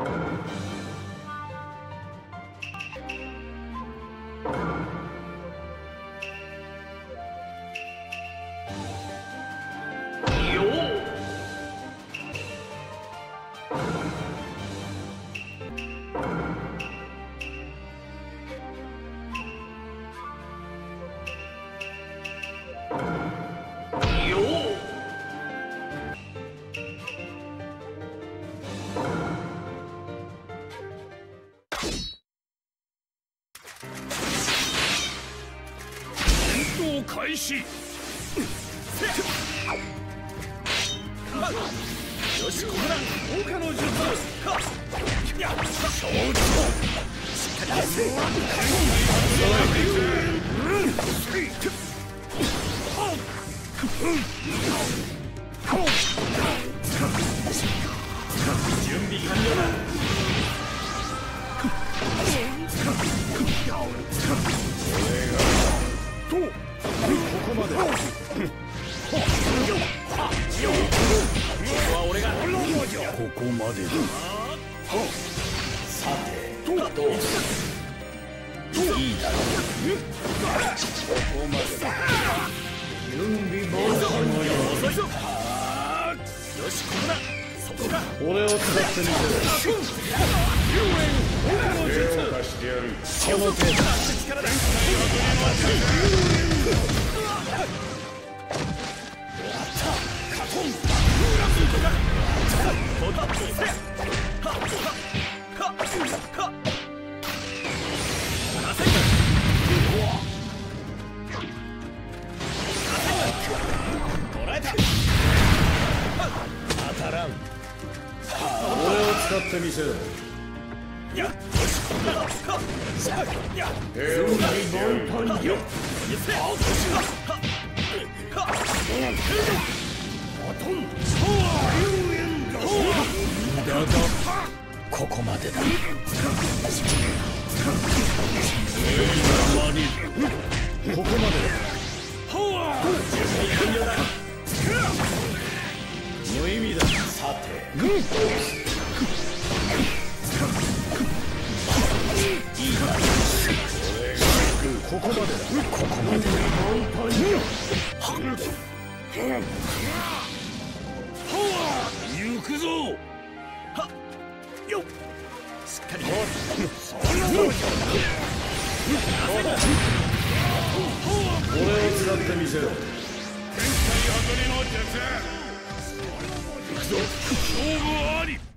開始。よし、ここだ。放火の術。承知。しっかり出せ。準備完了だ。ここまで。ここは俺が。ここまでだ。さて、どういいだろう。ここまでだ。準備万端よ。よし、ここだ。そこか。俺を使ってみせろ。手を貸してやる。その手だ。力だ。俺を使ってみせろ。準備万端よ。だがここまでだ。ここまでだ。無意味だ。さて、ここまでだ。ここまでだ。行くぞ。はっよっ。しっかり。俺を使ってみせろ。天才外れの術。行くぞ。勝負あり。